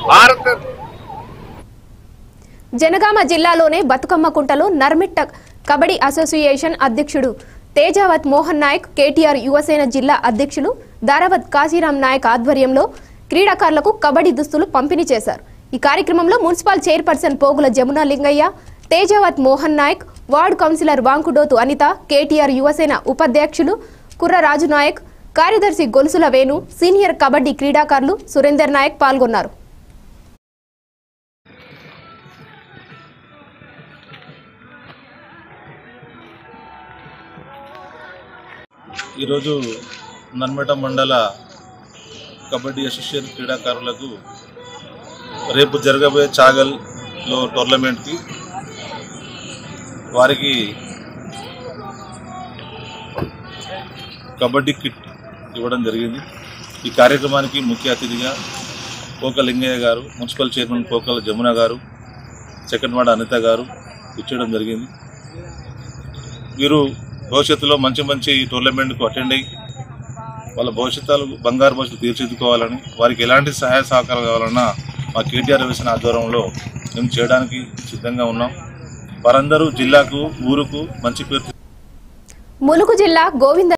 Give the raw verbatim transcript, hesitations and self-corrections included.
జనగామ జిల్లాలోనే బతుకమ్మ కుంటలో నర్మిట్ట కబడ్డీ అసోసియేషన్ అధ్యక్షుడు తేజావత్ మోహన్ నాయక్, కేటీఆర్ యువసేన జిల్లా అధ్యక్షులు దారావత్ కాశీరాం నాయక్ ఆధ్వర్యంలో క్రీడాకారులకు కబడ్డీ దుస్తులు పంపిణీ చేశారు. ఈ కార్యక్రమంలో municipal chairperson Pogula Jamuna Lingaiah, Tejavath Mohan Nayak, ward councillor Vankudothu Anitha, KTR Yuvasena ఉపాధ్యక్షులు కుర్రరాజు నాయక్, కార్యదర్శి గొలుసుల వేణు, సీనియర్ కబడ్డీ క్రీడాకారులు సురేందర్ నాయక్ పాల్గొన్నారు. ఈరోజు నర్మేట మండల కబడ్డీ అసోసియేషన్ క్రీడాకారులకు రేపు జరగబోయే చాగల్లో టోర్నమెంట్కి వారికి కబడ్డీ కిట్ ఇవ్వడం జరిగింది. ఈ కార్యక్రమానికి ముఖ్య అతిథిగా పోకల లింగయ్య గారు, మున్సిపల్ చైర్మన్ పోకల జమున గారు, సెకండ్ వార్డ్ అనిత గారు ఇచ్చడం జరిగింది. వీరు భవిష్యత్తులో మంచి మంచి టోర్నమెంట్కు అటెండ్ అయ్యి వాళ్ళ భవిష్యత్తులు బంగారు భవిష్యత్తు తీర్చిదిద్దుకోవాలని, వారికి ఎలాంటి సహాయ సహకారాలు కావాలన్నా మా కేటీఆర్ యువసేన ఆధ్వర్యంలో మేము చేయడానికి సిద్ధంగా ఉన్నాం. వారందరూ జిల్లాకు, ఊరుకు మంచి పేరు. ములుగు జిల్లా గోవింద